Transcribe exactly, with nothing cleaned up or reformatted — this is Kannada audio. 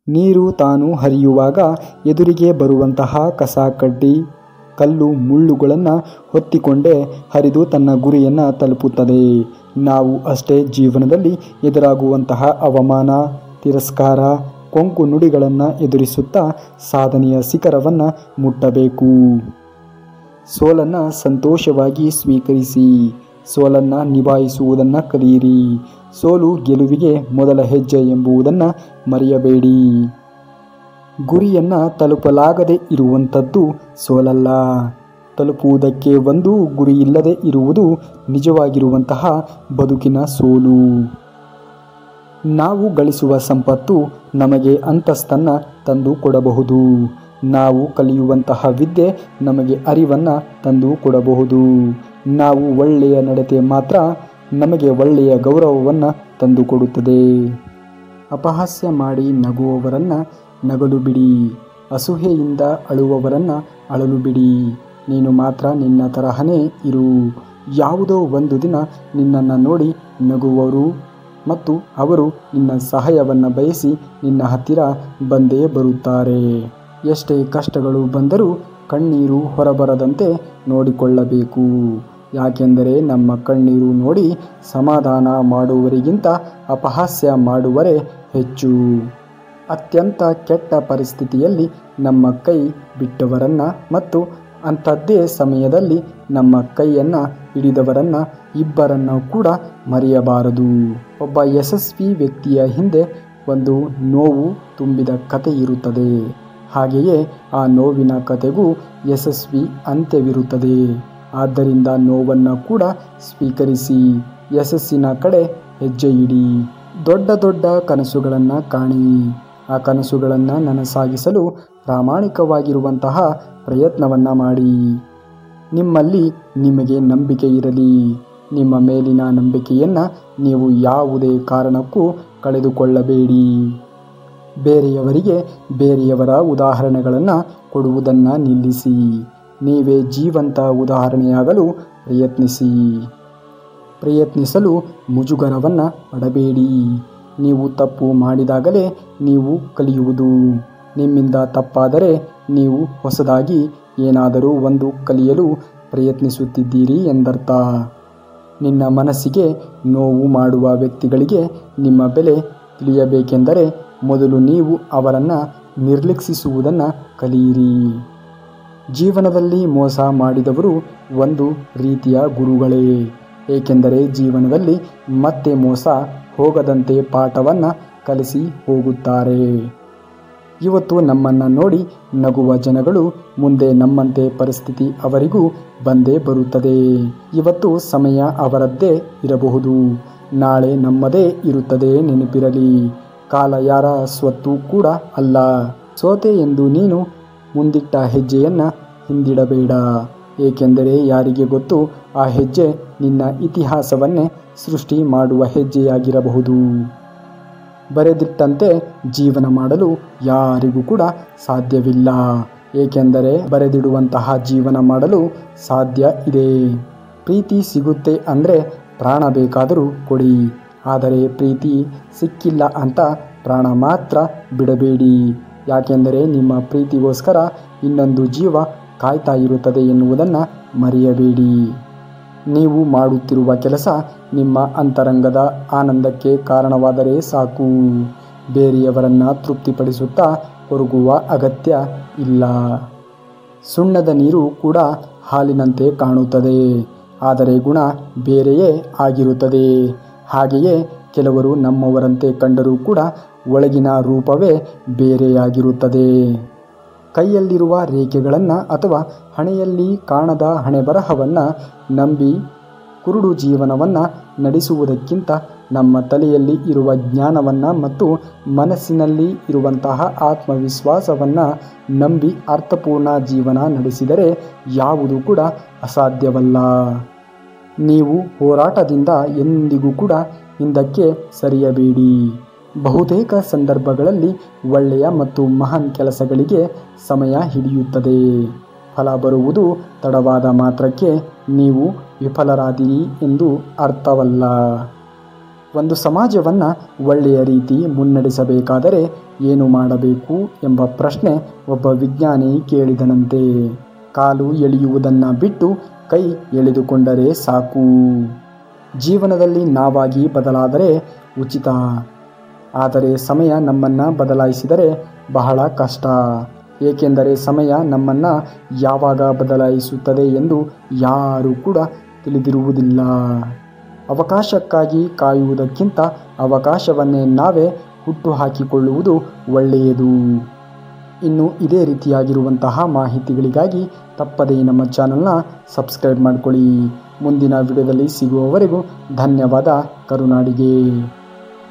ನೀರು ತಾನು ಹರಿಯುವಾಗ ಎದುರಿಗೆ ಬರುವಂತಹ ಕಸ ಕಡ್ಡಿ ಕಲ್ಲು ಮುಳ್ಳುಗಳನ್ನು ಹೊತ್ತಿಕೊಂಡೇ ಹರಿದು ತನ್ನ ಗುರಿಯನ್ನು ತಲುಪುತ್ತದೆ. ನಾವು ಅಷ್ಟೇ ಜೀವನದಲ್ಲಿ ಎದುರಾಗುವಂತಹ ಅವಮಾನ, ತಿರಸ್ಕಾರ, ಕೊಂಕು ನುಡಿಗಳನ್ನು ಎದುರಿಸುತ್ತಾ ಸಾಧನೆಯ ಶಿಖರವನ್ನು ಮುಟ್ಟಬೇಕು. ಸೋಲನ್ನು ಸಂತೋಷವಾಗಿ ಸ್ವೀಕರಿಸಿ, ಸೋಲನ್ನು ನಿಭಾಯಿಸುವುದನ್ನು ಕಲಿಯಿರಿ. ಸೋಲು ಗೆಲುವಿಗೆ ಮೊದಲ ಹೆಜ್ಜೆ ಎಂಬುದನ್ನು ಮರೆಯಬೇಡಿ. ಗುರಿಯನ್ನು ತಲುಪಲಾಗದೆ ಇರುವಂಥದ್ದು ಸೋಲಲ್ಲ. ತಲುಪುವುದಕ್ಕೆ ಒಂದು ಗುರಿ ಇಲ್ಲದೆ ಇರುವುದು ನಿಜವಾಗಿರುವಂತಹ ಬದುಕಿನ ಸೋಲು. ನಾವು ಗಳಿಸುವ ಸಂಪತ್ತು ನಮಗೆ ಅಂತಸ್ತನ್ನು ತಂದು ಕೊಡಬಹುದು. ನಾವು ಕಲಿಯುವಂತಹ ವಿದ್ಯೆ ನಮಗೆ ಅರಿವನ್ನು ತಂದು ಕೊಡಬಹುದು. ನಾವು ಒಳ್ಳೆಯ ನಡತೆ ಮಾತ್ರ ನಮಗೆ ಒಳ್ಳೆಯ ಗೌರವವನ್ನು ತಂದುಕೊಡುತ್ತದೆ. ಅಪಹಾಸ್ಯ ಮಾಡಿ ನಗುವವರನ್ನು ನಗಲು ಬಿಡಿ. ಅಸೂಯೆಯಿಂದ ಅಳುವವರನ್ನು ಅಳಲು ಬಿಡಿ. ನೀನು ಮಾತ್ರ ನಿನ್ನ ತರಹನೇ ಇರು. ಯಾವುದೋ ಒಂದು ದಿನ ನಿನ್ನನ್ನು ನೋಡಿ ನಗುವರು ಮತ್ತು ಅವರು ನಿನ್ನ ಸಹಾಯವನ್ನು ಬಯಸಿ ನಿನ್ನ ಹತ್ತಿರ ಬಂದೇ ಬರುತ್ತಾರೆ. ಎಷ್ಟೇ ಕಷ್ಟಗಳು ಬಂದರೂ ಕಣ್ಣೀರು ಹೊರಬರದಂತೆ ನೋಡಿಕೊಳ್ಳಬೇಕು. ಯಾಕೆಂದರೆ ನಮ್ಮ ಕಣ್ಣೀರು ನೋಡಿ ಸಮಾಧಾನ ಮಾಡುವವರಿಗಿಂತ ಅಪಹಾಸ್ಯ ಮಾಡುವರೇ ಹೆಚ್ಚು. ಅತ್ಯಂತ ಕೆಟ್ಟ ಪರಿಸ್ಥಿತಿಯಲ್ಲಿ ನಮ್ಮ ಕೈ ಬಿಟ್ಟವರನ್ನು ಮತ್ತು ಅಂಥದ್ದೇ ಸಮಯದಲ್ಲಿ ನಮ್ಮ ಕೈಯನ್ನು ಹಿಡಿದವರನ್ನು ಇಬ್ಬರನ್ನು ಕೂಡ ಮರೆಯಬಾರದು. ಒಬ್ಬ ಯಶಸ್ವಿ ವ್ಯಕ್ತಿಯ ಹಿಂದೆ ಒಂದು ನೋವು ತುಂಬಿದ ಕತೆ ಇರುತ್ತದೆ. ಹಾಗೆಯೇ ಆ ನೋವಿನ ಕತೆಗೂ ಯಶಸ್ವಿ ಅಂತ್ಯವಿರುತ್ತದೆ. ಆದ್ದರಿಂದ ನೋವನ್ನು ಕೂಡ ಸ್ವೀಕರಿಸಿ ಯಶಸ್ಸಿನ ಕಡೆ ಹೆಜ್ಜೆ ಇಡಿ. ದೊಡ್ಡ ದೊಡ್ಡ ಕನಸುಗಳನ್ನು ಕಾಣಿ. ಆ ಕನಸುಗಳನ್ನು ನನಸಾಗಿಸಲು ಪ್ರಾಮಾಣಿಕವಾಗಿರುವಂತಹ ಪ್ರಯತ್ನವನ್ನು ಮಾಡಿ. ನಿಮ್ಮಲ್ಲಿ ನಿಮಗೆ ನಂಬಿಕೆ ಇರಲಿ. ನಿಮ್ಮ ಮೇಲಿನ ನಂಬಿಕೆಯನ್ನು ನೀವು ಯಾವುದೇ ಕಾರಣಕ್ಕೂ ಕಳೆದುಕೊಳ್ಳಬೇಡಿ. ಬೇರೆಯವರಿಗೆ ಬೇರೆಯವರ ಉದಾಹರಣೆಗಳನ್ನು ಕೊಡುವುದನ್ನು ನಿಲ್ಲಿಸಿ. ನೀವೇ ಜೀವಂತ ಉದಾಹರಣೆಯಾಗಲು ಪ್ರಯತ್ನಿಸಿ. ಪ್ರಯತ್ನಿಸಲು ಮುಜುಗರವನ್ನು ಪಡಬೇಡಿ. ನೀವು ತಪ್ಪು ಮಾಡಿದಾಗಲೇ ನೀವು ಕಲಿಯುವುದು. ನಿಮ್ಮಿಂದ ತಪ್ಪಾದರೆ ನೀವು ಹೊಸದಾಗಿ ಏನಾದರೂ ಒಂದು ಕಲಿಯಲು ಪ್ರಯತ್ನಿಸುತ್ತಿದ್ದೀರಿ ಎಂದರ್ಥ. ನಿನ್ನ ಮನಸ್ಸಿಗೆ ನೋವು ಮಾಡುವ ವ್ಯಕ್ತಿಗಳಿಗೆ ನಿಮ್ಮ ಬೆಲೆ ತಿಳಿಯಬೇಕೆಂದರೆ ಮೊದಲು ನೀವು ಅವರನ್ನು ನಿರ್ಲಕ್ಷಿಸುವುದನ್ನು ಕಲಿಯಿರಿ. ಜೀವನದಲ್ಲಿ ಮೋಸ ಮಾಡಿದವರು ಒಂದು ರೀತಿಯ ಗುರುಗಳೇ. ಏಕೆಂದರೆ ಜೀವನದಲ್ಲಿ ಮತ್ತೆ ಮೋಸ ಹೋಗದಂತೆ ಪಾಠವನ್ನು ಕಲಿಸಿ ಹೋಗುತ್ತಾರೆ. ಇವತ್ತು ನಮ್ಮನ್ನು ನೋಡಿ ನಗುವ ಜನಗಳು ಮುಂದೆ ನಮ್ಮಂತೆ ಪರಿಸ್ಥಿತಿ ಅವರಿಗೂ ಬಂದೇ ಬರುತ್ತದೆ. ಇವತ್ತು ಸಮಯ ಅವರದ್ದೇ ಇರಬಹುದು, ನಾಳೆ ನಮ್ಮದೇ ಇರುತ್ತದೆ. ನೆನಪಿರಲಿ, ಕಾಲ ಯಾರ ಸ್ವತ್ತು ಕೂಡ ಅಲ್ಲ. ಸೋತೆ ಎಂದು ನೀನು ಮುಂದಿಟ್ಟ ಹೆಜ್ಜೆಯನ್ನು ಹಿಂದಿಡಬೇಡ. ಏಕೆಂದರೆ ಯಾರಿಗೆ ಗೊತ್ತು, ಆ ಹೆಜ್ಜೆ ನಿನ್ನ ಇತಿಹಾಸವನ್ನೇ ಸೃಷ್ಟಿ ಮಾಡುವ ಹೆಜ್ಜೆಯಾಗಿರಬಹುದು. ಬರೆದಿಟ್ಟಂತೆ ಜೀವನ ಮಾಡಲು ಯಾರಿಗೂ ಕೂಡ ಸಾಧ್ಯವಿಲ್ಲ. ಏಕೆಂದರೆ ಬರೆದಿಡುವಂತಹ ಜೀವನ ಮಾಡಲು ಸಾಧ್ಯ ಇದೆ. ಪ್ರೀತಿ ಸಿಗುತ್ತೆ ಅಂದರೆ ಪ್ರಾಣ ಬೇಕಾದರೂ ಕೊಡಿ. ಆದರೆ ಪ್ರೀತಿ ಸಿಕ್ಕಿಲ್ಲ ಅಂತ ಪ್ರಾಣ ಮಾತ್ರ ಬಿಡಬೇಡಿ. ಯಾಕೆಂದರೆ ನಿಮ್ಮ ಪ್ರೀತಿಗೋಸ್ಕರ ಇನ್ನೊಂದು ಜೀವ ಕಾಯ್ತಾ ಇರುತ್ತದೆ ಎನ್ನುವುದನ್ನು ಮರೆಯಬೇಡಿ. ನೀವು ಮಾಡುತ್ತಿರುವ ಕೆಲಸ ನಿಮ್ಮ ಅಂತರಂಗದ ಆನಂದಕ್ಕೆ ಕಾರಣವಾದರೆ ಸಾಕು. ಬೇರೆಯವರನ್ನು ತೃಪ್ತಿಪಡಿಸುತ್ತಾ ಕೊರಗುವ ಅಗತ್ಯ ಇಲ್ಲ. ಸುಣ್ಣದ ನೀರು ಕೂಡ ಹಾಲಿನಂತೆ ಕಾಣುತ್ತದೆ, ಆದರೆ ಗುಣ ಬೇರೆಯೇ ಆಗಿರುತ್ತದೆ. ಹಾಗೆಯೇ ಕೆಲವರು ನಮ್ಮವರಂತೆ ಕಂಡರೂ ಕೂಡ ಒಳಗಿನ ರೂಪವೇ ಬೇರೆಯಾಗಿರುತ್ತದೆ. ಕೈಯಲ್ಲಿರುವ ರೇಖೆಗಳನ್ನು ಅಥವಾ ಹಣೆಯಲ್ಲಿ ಕಾಣದ ಹಣೆಬರಹವನ್ನು ನಂಬಿ ಕುರುಡು ಜೀವನವನ್ನು ನಡೆಸುವುದಕ್ಕಿಂತ ನಮ್ಮ ತಲೆಯಲ್ಲಿ ಇರುವ ಜ್ಞಾನವನ್ನು ಮತ್ತು ಮನಸ್ಸಿನಲ್ಲಿ ಇರುವಂತಹ ಆತ್ಮವಿಶ್ವಾಸವನ್ನು ನಂಬಿ ಅರ್ಥಪೂರ್ಣ ಜೀವನ ನಡೆಸಿದರೆ ಯಾವುದೂ ಕೂಡ ಅಸಾಧ್ಯವಲ್ಲ. ನೀವು ಹೋರಾಟದಿಂದ ಎಂದಿಗೂ ಕೂಡ ಹಿಂದಕ್ಕೆ ಸರಿಯಬೇಡಿ. ಬಹುತೇಕ ಸಂದರ್ಭಗಳಲ್ಲಿ ಒಳ್ಳೆಯ ಮತ್ತು ಮಹಾನ್ ಕೆಲಸಗಳಿಗೆ ಸಮಯ ಹಿಡಿಯುತ್ತದೆ. ಫಲ ಬರುವುದು ತಡವಾದ ಮಾತ್ರಕ್ಕೆ ನೀವು ವಿಫಲರಾದಿರಿ ಎಂದು ಅರ್ಥವಲ್ಲ. ಒಂದು ಸಮಾಜವನ್ನು ಒಳ್ಳೆಯ ರೀತಿ ಮುನ್ನಡೆಸಬೇಕಾದರೆ ಏನು ಮಾಡಬೇಕು ಎಂಬ ಪ್ರಶ್ನೆ ಒಬ್ಬ ವಿಜ್ಞಾನಿ ಕೇಳಿದನಂತೆ. ಕಾಲು ಎಳೆಯುವುದನ್ನು ಬಿಟ್ಟು ಕೈ ಎಳೆದುಕೊಂಡರೆ ಸಾಕು. ಜೀವನದಲ್ಲಿ ನಾವಾಗಿ ಬದಲಾದರೆ ಉಚಿತ, ಆದರೆ ಸಮಯ ನಮ್ಮನ್ನು ಬದಲಾಯಿಸಿದರೆ ಬಹಳ ಕಷ್ಟ. ಏಕೆಂದರೆ ಸಮಯ ನಮ್ಮನ್ನು ಯಾವಾಗ ಬದಲಾಯಿಸುತ್ತದೆ ಎಂದು ಯಾರೂ ಕೂಡ ತಿಳಿದಿರುವುದಿಲ್ಲ. ಅವಕಾಶಕ್ಕಾಗಿ ಕಾಯುವುದಕ್ಕಿಂತ ಅವಕಾಶವನ್ನೇ ನಾವೇ ಹುಟ್ಟು ಹಾಕಿಕೊಳ್ಳುವುದು ಒಳ್ಳೆಯದು. ಇನ್ನು ಇದೇ ರೀತಿಯಾಗಿರುವಂತಹ ಮಾಹಿತಿಗಳಿಗಾಗಿ ತಪ್ಪದೇ ನಮ್ಮ ಚಾನಲ್ನ ಸಬ್ಸ್ಕ್ರೈಬ್ ಮಾಡಿಕೊಳ್ಳಿ. ಮುಂದಿನ ವಿಡಿಯೋದಲ್ಲಿ ಸಿಗುವವರೆಗೂ ಧನ್ಯವಾದ. ಕರುನಾಡಿಗೆ.